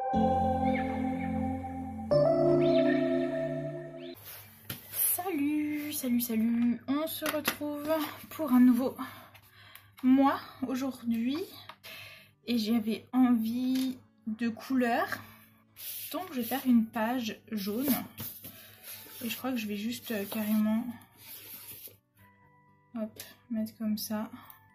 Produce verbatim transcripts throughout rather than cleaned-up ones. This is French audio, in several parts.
Salut, salut, salut. On se retrouve pour un nouveau mois aujourd'hui. Et j'avais envie de couleurs. Donc je vais faire une page jaune. Et je crois que je vais juste euh, carrément hop, mettre comme ça.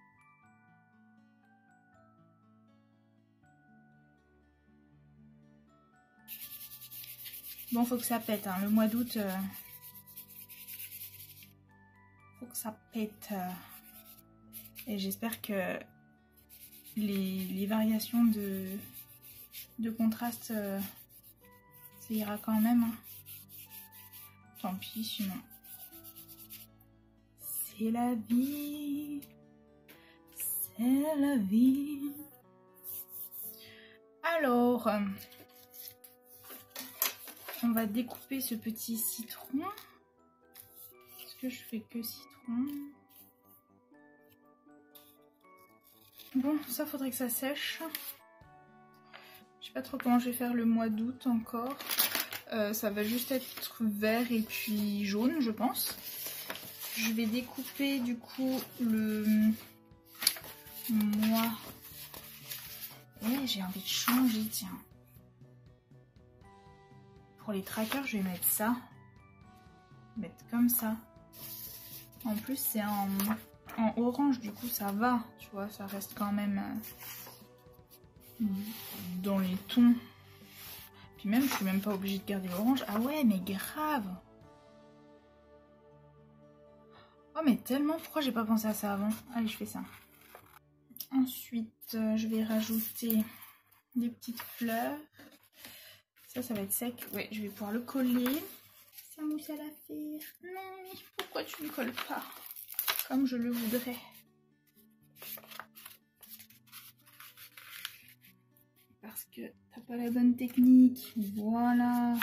Bon, faut que ça pète, hein. Le mois d'août, euh, faut que ça pète. Euh, et j'espère que les, les variations de, de contraste, euh, ça ira quand même. Hein. Tant pis, sinon. C'est la vie. C'est la vie. Alors... Euh, on va découper ce petit citron. Est-ce que je fais que citron? Bon, ça faudrait que ça sèche. Je sais pas trop comment je vais faire le mois d'août encore. Euh, ça va juste être vert et puis jaune, je pense. Je vais découper du coup le mois. Et j'ai envie de changer, tiens. Pour les trackers, je vais mettre ça. Mettre comme ça. En plus, c'est en, en orange, du coup, ça va. Tu vois, ça reste quand même euh, dans les tons. Puis même, je suis même pas obligée de garder l'orange. Ah ouais, mais grave. Oh, mais tellement, pourquoi j'ai pas pensé à ça avant? Allez, je fais ça. Ensuite, euh, je vais rajouter des petites fleurs. Ça, ça va être sec. Ouais, je vais pouvoir le coller. Ça mousse à la faire. Non, pourquoi tu ne colles pas comme je le voudrais? Parce que t'as pas la bonne technique. Voilà.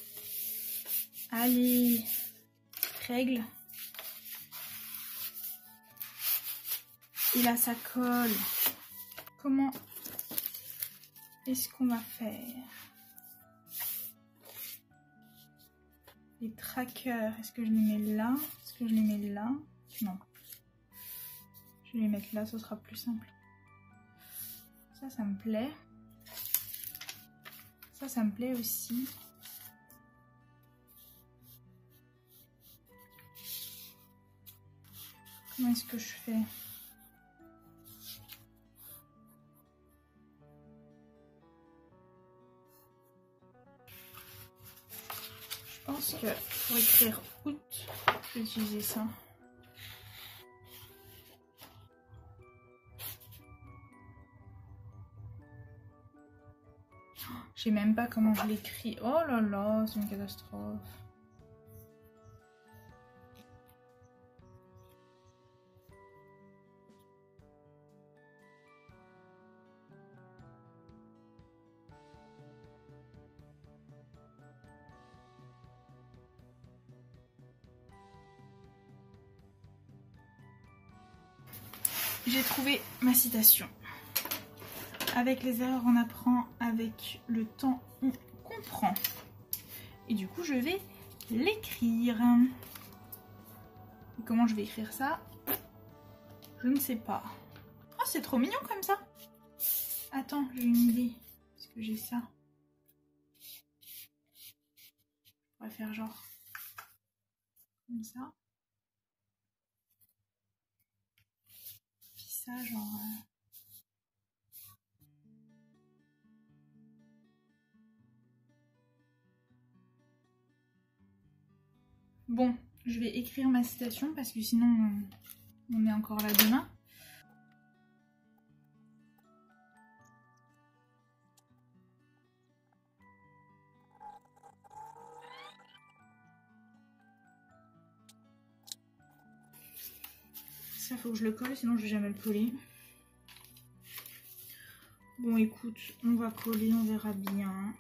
Allez. Règle. Et là, ça colle. Comment est-ce qu'on va faire? Les trackers, est-ce que je les mets là? Est-ce que je les mets là? Non. Je vais les mettre là, ce sera plus simple. Ça, ça me plaît. Ça, ça me plaît aussi. Comment est-ce que je fais? Je pense que pour écrire août, je vais utiliser ça. Je sais même pas comment je l'écris. Oh là là, c'est une catastrophe. J'ai trouvé ma citation. Avec les erreurs, on apprend. Avec le temps, on comprend. Et du coup, je vais l'écrire. Et comment je vais écrire ça? Je ne sais pas. Oh, c'est trop mignon comme ça. Attends, j'ai une idée. Est-ce que j'ai ça? On va faire genre comme ça. Puis ça, genre... Euh... Bon, je vais écrire ma citation parce que sinon on est encore là demain. Ça, faut que je le colle, sinon je vais jamais le coller. Bon, écoute, on va coller, on verra bien.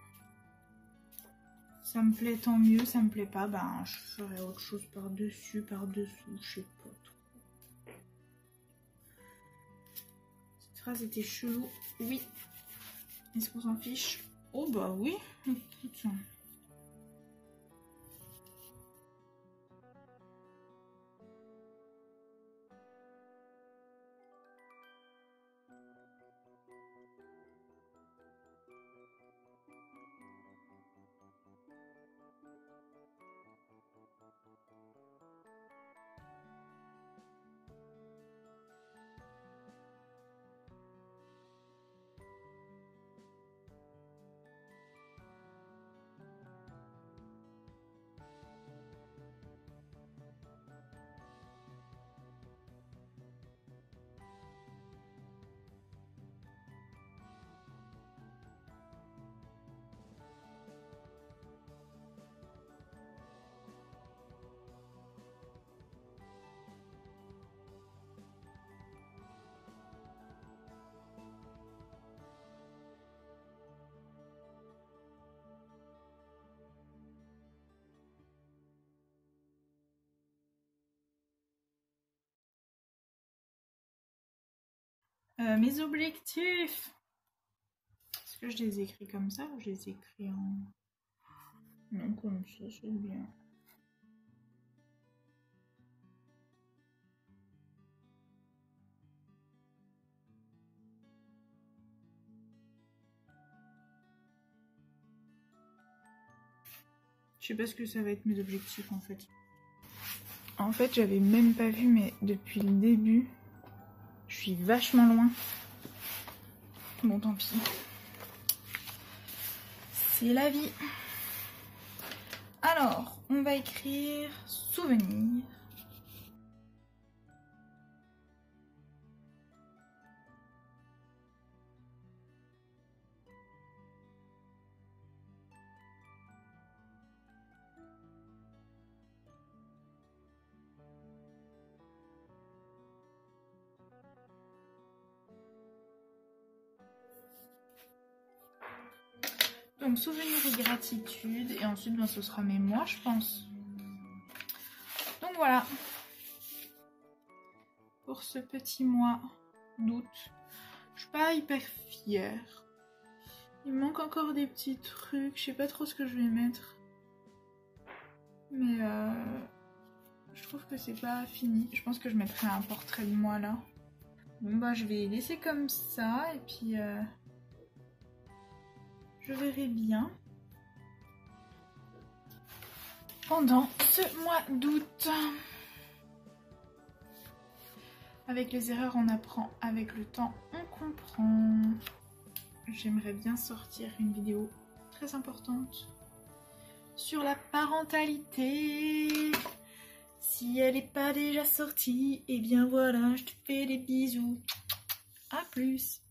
Ça me plaît, tant mieux. Ça me plaît pas, ben je ferai autre chose par-dessus, par-dessous, je sais pas trop. Cette phrase était chelou, oui. Est-ce qu'on s'en fiche? Oh bah oui, écoute. Euh, mes objectifs. Est-ce que je les écris comme ça ou je les écris en... Non, comme ça, c'est bien. Je sais pas ce que ça va être mes objectifs en fait. En fait, j'avais même pas vu, mais depuis le début, je suis vachement loin. Bon, tant pis. C'est la vie. Alors, on va écrire souvenir. Donc souvenir et gratitude, et ensuite ben, ce sera mes mois je pense. Donc voilà, pour ce petit mois d'août, je suis pas hyper fière. Il me manque encore des petits trucs, je sais pas trop ce que je vais mettre. Mais euh, je trouve que c'est pas fini, je pense que je mettrai un portrait de moi là. Bon bah je vais laisser comme ça et puis... Euh... je verrai bien pendant ce mois d'août. Avec les erreurs, on apprend. Avec le temps, on comprend. J'aimerais bien sortir une vidéo très importante sur la parentalité. Si elle n'est pas déjà sortie, et eh bien voilà, je te fais des bisous. À plus.